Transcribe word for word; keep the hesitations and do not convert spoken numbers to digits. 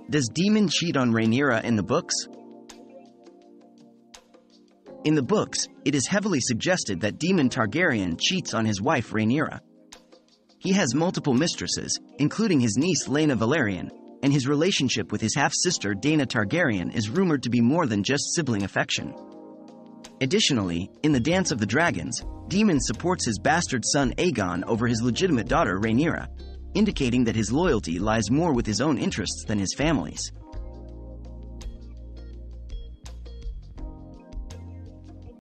Does Daemon cheat on Rhaenyra in the books? In the books, it is heavily suggested that Daemon Targaryen cheats on his wife Rhaenyra. He has multiple mistresses, including his niece Laena Velaryon, and his relationship with his half-sister Daena Targaryen is rumored to be more than just sibling affection. Additionally, in the Dance of the Dragons, Daemon supports his bastard son Aegon over his legitimate daughter Rhaenyra, indicating that his loyalty lies more with his own interests than his family's.